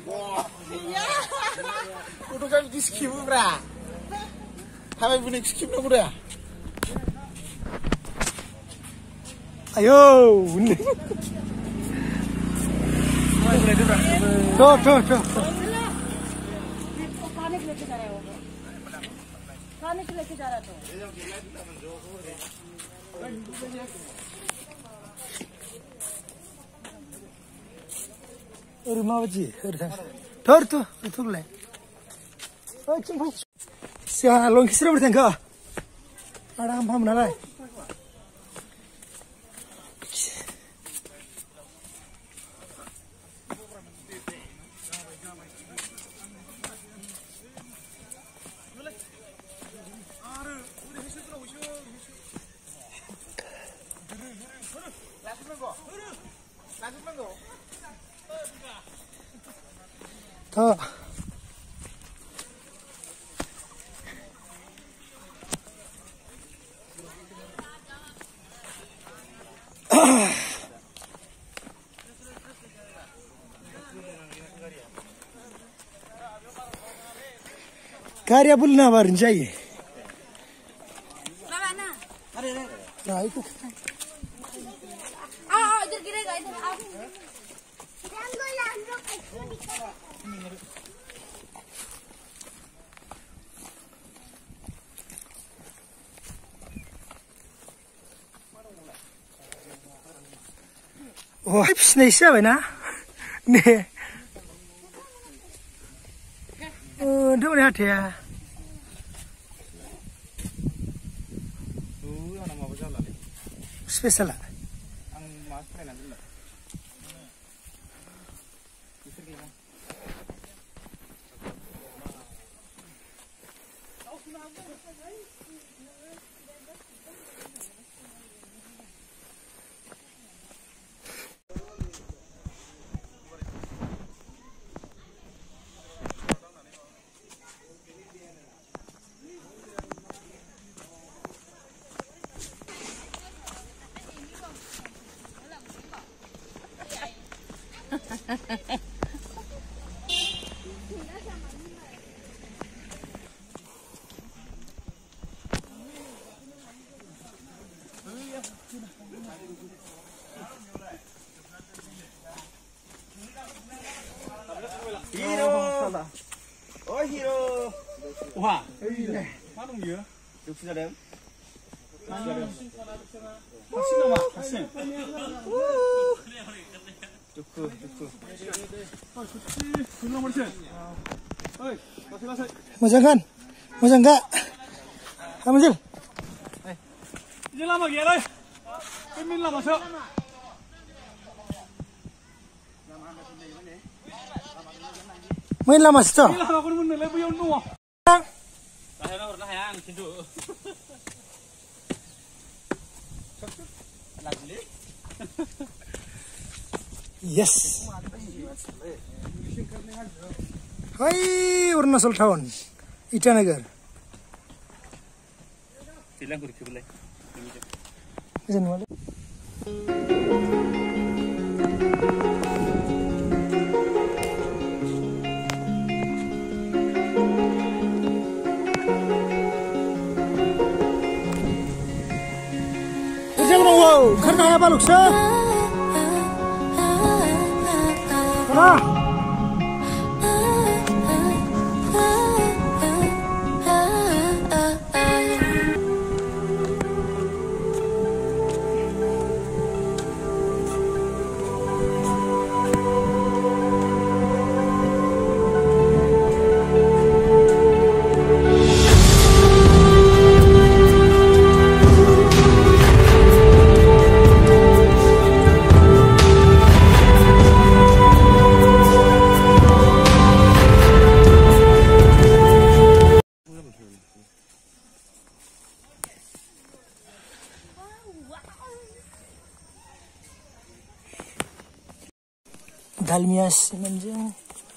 Udah di skip bra. Sampai bunyi skip no bra. Ayo, ini. Tuh. खाने के लेके जा रहा तो rumah aja, thor tuh le. Oh cuma siapa long kisah bertengkar? Ada apa menalai? Tuh. Karya bulna barin चाहिए इधर गिरेगा इधर आप oh habis nih siapa na nih udah lihat ya spesial Hero. Oh hero. Wah. Mana dia? Duk sudah dem. Hasin nama, hasin. Duku. Macam kan? Macam enggak? Ambil. Ini lama gila lah. Ini lama sih. Main lama sih. Ini lama aku mun lebih yang nuah. Lah yang cindu. Yes. Hai, Arunachal town, Itanagar. Silang kurang boleh. Jangan malu. Jangan wow, karena apa luksa? Dalmias menjeng.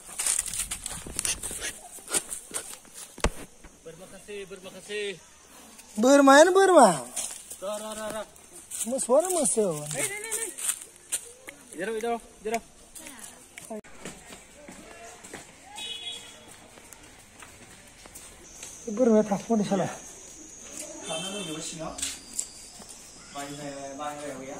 Berterima kasih. Bermain. Ra. Suara masuk. Jero. बोरमाया थाखुमादों साला हाबनानै दंजोबो सिङाव बाहेरायाव गैया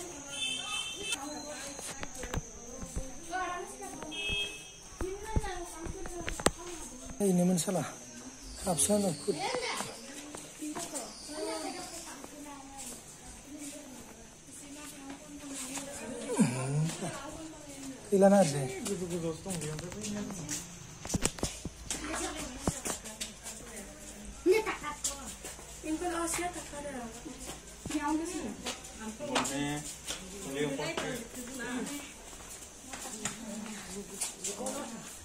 नायनोमोन साला हाबसोनानै गैलाना आरो Boleh,